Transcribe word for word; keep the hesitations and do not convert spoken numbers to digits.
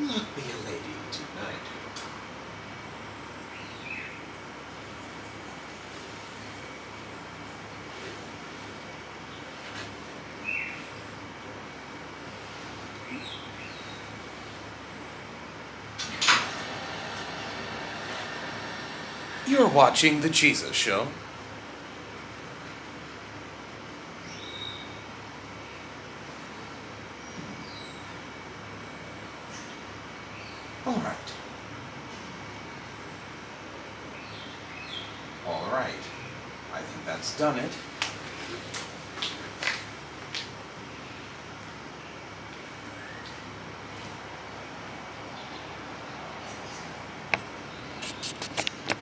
Luck be a lady tonight. You're watching The Jesus Show. All right. All right. I think that's done it.